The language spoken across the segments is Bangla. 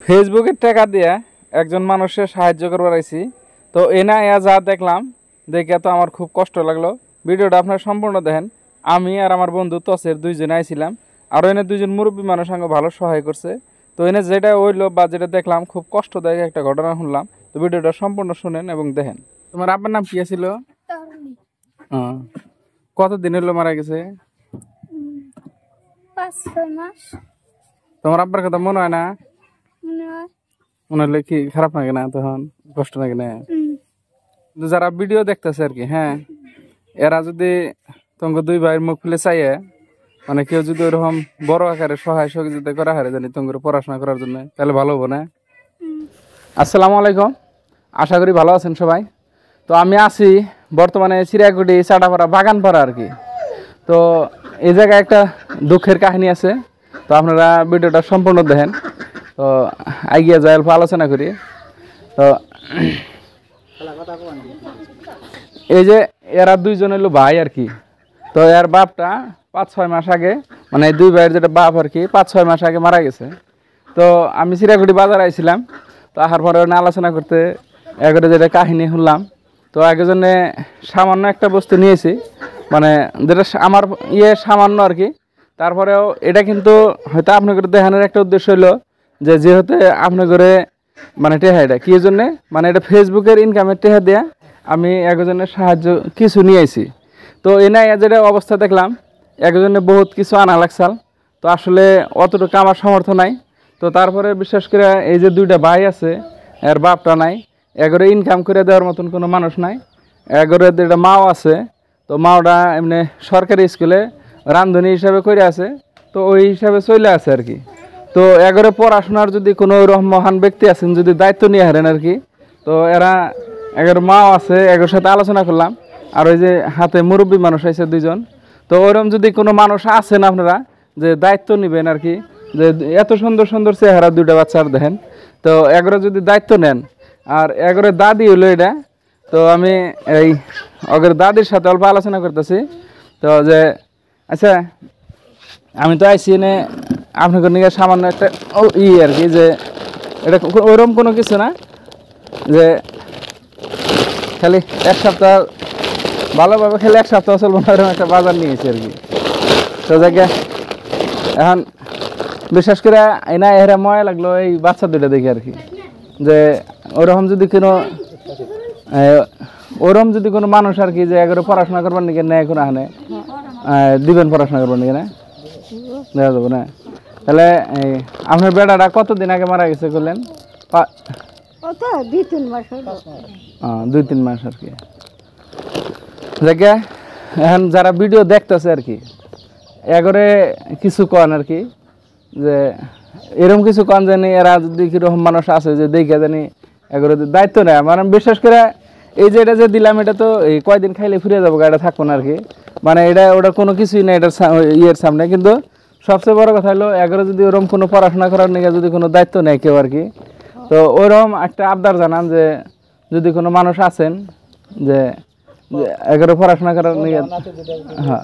ফেসবুকের টাকা দিয়ে একজন মানুষের সাহায্য করবার আইছি। তো এনা এয়া যা দেখলাম দেখে তো আমার খুব কষ্ট লাগলো। ভিডিওটা আপনারা সম্পূর্ণ দেখেন। আমি আর আমার বন্ধু তসের দুইজনে আইছিলাম, আর এনে দুইজন মুরব্বী মানুষ আমাকে ভালো সহায় করছে। তো এনে যেটা হইলো বা যেটা দেখলাম খুব কষ্টদায়ক একটা ঘটনা শুনলাম। তো ভিডিওটা সম্পূর্ণ শুনেন এবং দেখেন। তোমার আব্বার নাম কি ছিল? কতদিন হইলো মারা গেছে? 5-6 মাস। তোমার আব্বার কথা মনে হয় না? মনে হলে কি খারাপ লাগে না? তখন কষ্ট লাগে না? যারা ভিডিও দেখতেছে আর কি, হ্যাঁ, এরা যদি তোমাকে দুই ভাইয়ের মুখ খুলে চাইয়ে মানে কেউ যদি ওরকম বড় আকারে সহায় সহযোগিতা করা হয় জানি তোমাকে পড়াশোনা করার জন্য, তাহলে ভালো হবো না? আসসালামু আলাইকুম, আশা করি ভালো আছেন সবাই। তো আমি আছি বর্তমানে চিড়িয়াকুটি চাটাপাড়া বাগানপাড়া আর কি। তো এই জায়গায় একটা দুঃখের কাহিনী আছে। তো আপনারা ভিডিওটা সম্পূর্ণ দেখেন। তো এগিয়ে যাই অল্প আলোচনা করি। তো এই যে এরা দুইজন হলো ভাই আর কি। তো এর বাপটা 5-6 মাস আগে, মানে দুই ভাইয়ের যেটা বাপ আর কি, 5-6 মাস আগে মারা গেছে। তো আমি চিড়িয়াকুটি বাজার আইছিলাম। তো আসার পরে আলোচনা করতে এগারে যেটা কাহিনী শুনলাম। তো একজনে সামান্য একটা বস্তু নিয়েছি, মানে যেটা আমার সামান্য আর কি। তারপরেও এটা কিন্তু হয়তো আপনাদের দেখানোর একটা উদ্দেশ্য হলো যে যেহেতু আপনাদের মানে টেহা, এটা কি জন্যে, মানে এটা ফেসবুকের ইনকামের টেহা দেয়া আমি একজনের সাহায্য কিছু নিয়ে আইছি। তো এনাই যেটা অবস্থা দেখলাম একজনে বহুত কিছু আনা লাগছাল। তো আসলে অতটুকু আমার সামর্থ্য নাই। তো তারপরে বিশেষ করে এই যে দুইটা ভাই আছে, এর বাপটা নাই, এগরে ইনকাম করে দেওয়ার মতন কোনো মানুষ নাই। এগরে দুইটা মাও আছে। তো মাওটা এমনি সরকারি স্কুলে রান্ধনী হিসাবে করে আছে। তো ওই হিসাবে চলে আছে আর কি। তো এগরে পড়াশোনার যদি কোনো ওরকম মহান ব্যক্তি আছেন যদি দায়িত্ব নিয়ে হারেন আর কি। তো এরা এগর মাও আছে, এগোর সাথে আলোচনা করলাম। আর ওই যে হাতে মুরব্বী মানুষ আছে দুইজন। তো ওরকম যদি কোনো মানুষ আছেন আপনারা যে দায়িত্ব নেবেন আর কি, যে এত সুন্দর সুন্দর চেহারা দুইটা বাচ্চার দেখেন। তো এগরে যদি দায়িত্ব নেন, আর এগরে দাদি হলো এটা। তো আমি এই অগের দাদির সাথে অল্প আলোচনা করতেছি। তো যে আচ্ছা, আমি তো আইসি এনে আপনাদের নিয়ে সামান্য একটা আর কি, যে এটা ওরকম কোনো কিছু না যে খালি এক সপ্তাহ ভালোভাবে খেলে এক সপ্তাহ চলবো না, এরকম একটা বাজার নিয়েছি আর কি। তো জায়গা এখন বিশেষ করে এনা এরা ময়া লাগলো এই বাচ্চা দুইটা দেখি আর কি, যে ওরকম যদি কোনো মানুষ আর কি যে এগারো পড়াশোনা করবার নাকি নেয় কোনো আনে দিবেন পড়াশোনা করবার নাকি না দেওয়া যাবো না? তাহলে আপনার বেড়াটা কতদিন আগে মারা গেছে করলেন? 2-3 মাস। 2-3 মাস আর কি। দেখে এখন যারা ভিডিও দেখতেছে আর কি, এগরে কিছু কন আর কি, যে এরকম কিছু কন জানি এরা যদি কিরকম মানুষ আছে যে দেখে জানি এগরে দায়িত্ব নেয়। মানে বিশেষ করে এই যে এটা যে দিলাম, এটা তো এই কয়দিন খাইলে ফিরে যাবো, এটা থাকবো না আর কি। মানে এটা ওটা কোনো কিছুই নেই এটার ইয়ের সামনে। কিন্তু সবচেয়ে বড় কথা হলো এগরে যদি ওরকম কোনো পড়াশোনা করার নিয়ে যদি কোনো দায়িত্ব নেয় কেউ আর কি, তো ওরকম একটা আবদার জানান যে যদি কোনো মানুষ আছেন যে এগারো পড়াশোনা করার নিয়ে, হ্যাঁ,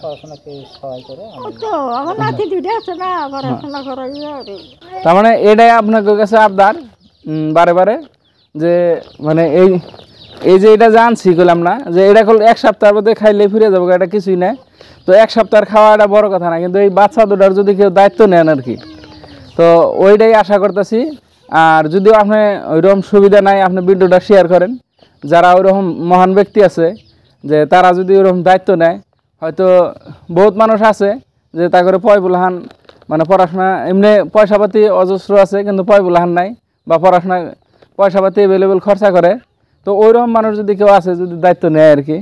তার মানে এটাই আপনার কাছে আবদার বারে বারে, যে মানে এই যে এটা জানছি করলাম না যে এটা এক সপ্তাহের মধ্যে খাইলে ফিরে যাবো, এটা কিছুই না। তো এক সপ্তাহের খাওয়া এটা বড় কথা না, কিন্তু এই বাচ্চা দুটার যদি কেউ দায়িত্ব নেন আর কি, তো ওইটাই আশা করতেছি। আর যদিও আপনি ওইরকম সুবিধা নাই, আপনি ভিডিওটা শেয়ার করেন। যারা ওইরকম মহান ব্যক্তি আছে যে তারা যদি ওরকম দায়িত্ব নেয়, হয়তো বহুত মানুষ আছে যে তা করে পয়বুলাহান, মানে পড়াশোনা এমনি পয়সাপাতি অজস্র আছে কিন্তু পয়বুলাহান নাই, বা পড়াশোনা পয়সাপাতি অ্যাভেলেবেল খরচা করে। তো ওইরকম মানুষ যদি কেউ আছে যদি দায়িত্ব নেয় আর কি,